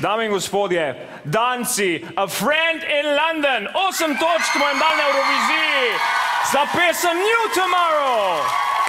Dame in gospodje, danci, A Friend in London, 8 točk imajo dal na Euroviziji za pesem New Tomorrow.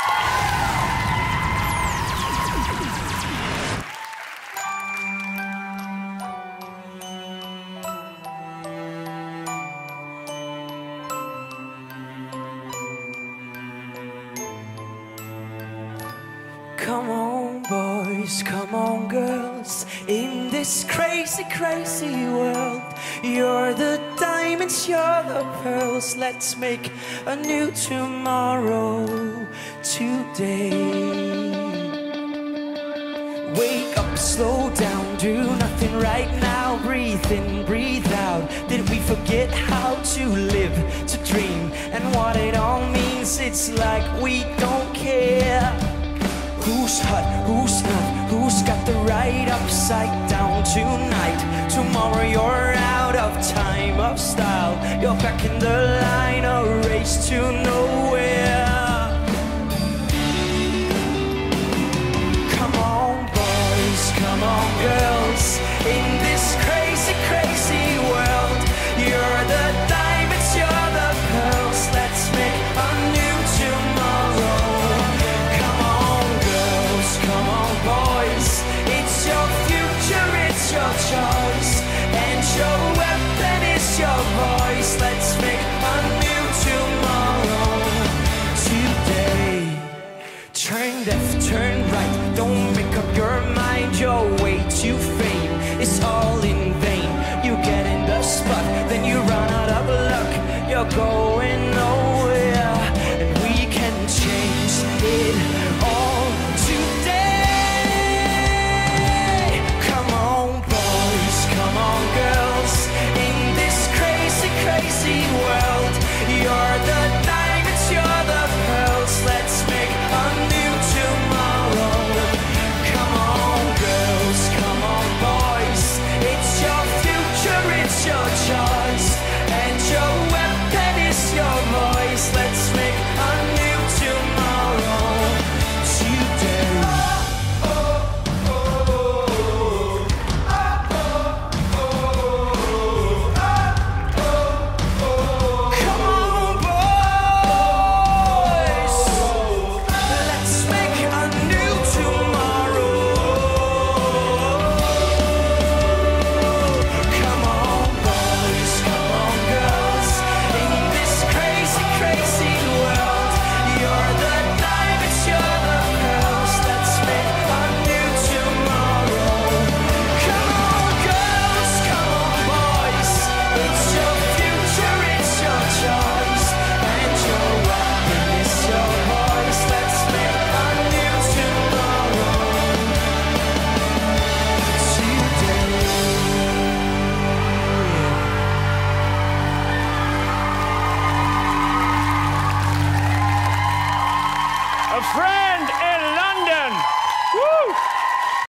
Come on, boys, come on, girls, in this crazy, crazy world. You're the diamonds, you're the pearls. Let's make a new tomorrow today. Wake up, slow down, do nothing right now. Breathe in, breathe out. Did we forget how to live, to dream, and what it all means? It's like we don't care. Who's hot, who's not, who's got the right upside down tonight? Tomorrow you're out of time, of style. You're back in the line, a race to nowhere. Come on, boys, come on, girls, in this crazy, crazy world. You're the diamonds, you're the pearls. Let's make a new tomorrow. Come on, boys, it's your future, it's your choice, and your weapon is your voice. Let's make a new tomorrow today. Turn left, turn right, don't make up your mind. Your way to fame is all in vain.